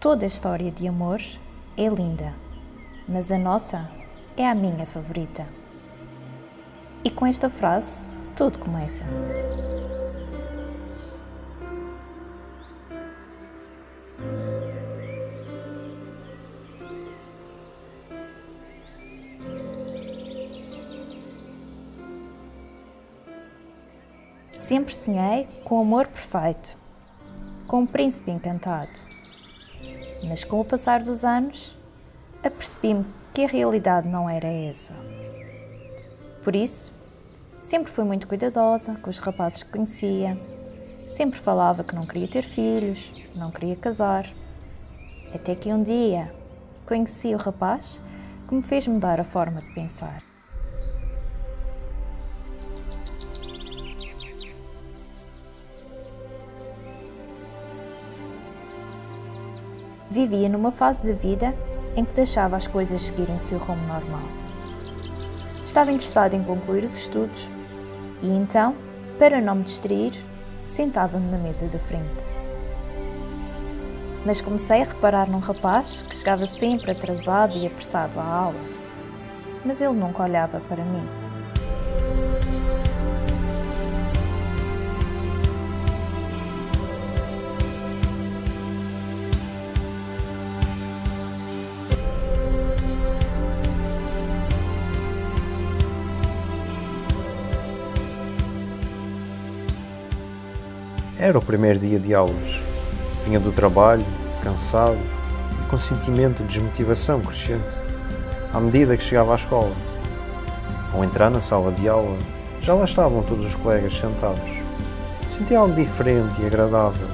Toda a história de amor é linda, mas a nossa é a minha favorita. E com esta frase, tudo começa. Sempre sonhei com o amor perfeito, com um príncipe encantado. Mas com o passar dos anos, apercebi-me que a realidade não era essa. Por isso, sempre fui muito cuidadosa com os rapazes que conhecia, sempre falava que não queria ter filhos, não queria casar. Até que um dia conheci o rapaz que me fez mudar a forma de pensar. Vivia numa fase da vida em que deixava as coisas seguirem o seu rumo normal. Estava interessado em concluir os estudos e então, para não me distrair, sentava-me na mesa da frente. Mas comecei a reparar num rapaz que chegava sempre atrasado e apressado à aula, mas ele nunca olhava para mim. Era o primeiro dia de aulas. Vinha do trabalho, cansado e com sentimento de desmotivação crescente, à medida que chegava à escola. Ao entrar na sala de aula, já lá estavam todos os colegas sentados. Senti algo diferente e agradável.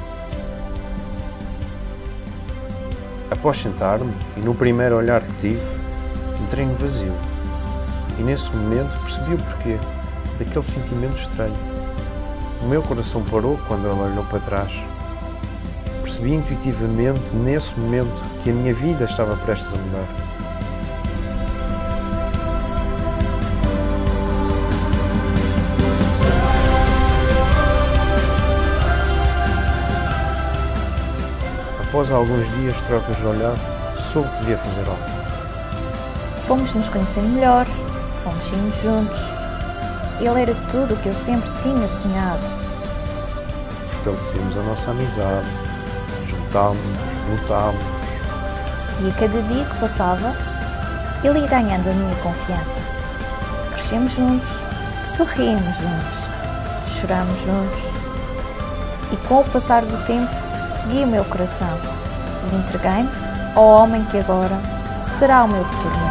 Após sentar-me, e no primeiro olhar que tive, entrei no vazio. E nesse momento percebi o porquê daquele sentimento estranho. O meu coração parou quando ela olhou para trás. Percebi intuitivamente, nesse momento, que a minha vida estava prestes a mudar. Após alguns dias de trocas de olhar, soube que devia fazer algo. Fomos nos conhecendo melhor, fomos saindo juntos. Ele era tudo o que eu sempre tinha sonhado. Fortalecemos a nossa amizade, juntámos-nos, lutámos. E a cada dia que passava, ele ia ganhando a minha confiança. Crescemos juntos, sorrimos juntos, choramos juntos. E com o passar do tempo, segui o meu coração e entreguei-me ao homem que agora será o meu futuro.